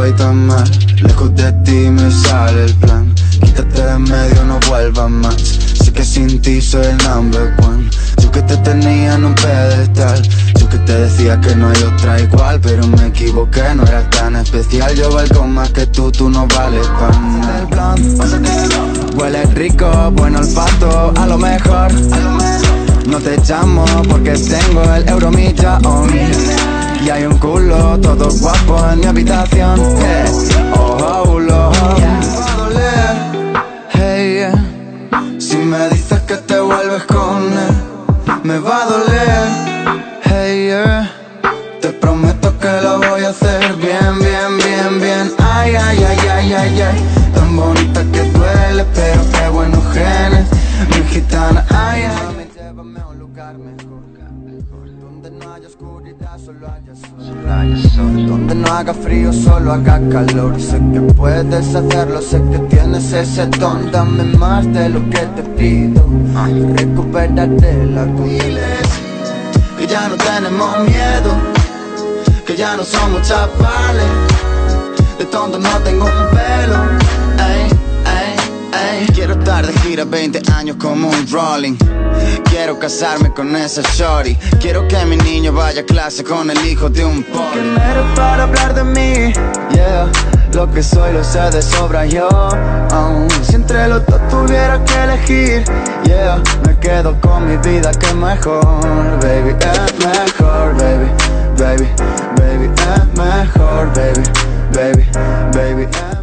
voy tan mal. Lejos de ti me sale el plan. Quítate de en medio, no vuelvas más. Sé que sin ti soy el number one. Yo que te tenía en un pedestal. Yo que te decía que no hay otra igual, pero me equivoqué, no eras tan especial. Yo valgo más que tú no vales pan. El plan, huele rico, buen olfato, a lo mejor. No te llamo porque tengo el euromillón. Y hay un culo todo guapo en mi habitación. Oh, oh, Lord. Me va a doler, hey, si me dices que te vuelves con él. Me va a doler, hey, te prometo que lo voy a hacer bien, bien, bien, bien. Ay, ay, ay, ay, ay, ay. Tan bonita que duele, pero qué buenos genes. Mi gitana, ay, ay. Llévame a un lugar mejor, donde no haya oscuridad, solo haya sol. Donde no haga frío, solo haga calor. Sé que puedes hacerlo, sé que tienes ese don. Dame más de lo que te pido, recupérate la diles que ya no tenemos miedo, que ya no somos chavales. De tonto no tengo un pelo. Ey, ey, ey. Quiero estar de gira 20 años como un rolling. Quiero casarme con esa shorty. Quiero que mi niño vaya a clase con el hijo de un poli. ¿Quién eres para hablar de mí? Yeah, lo que soy lo sé de sobra yo. Si entre los dos tuviera que elegir, yeah, me quedo con mi vida que es mejor. Baby, es mejor, baby, baby, baby, es mejor, baby, baby, baby,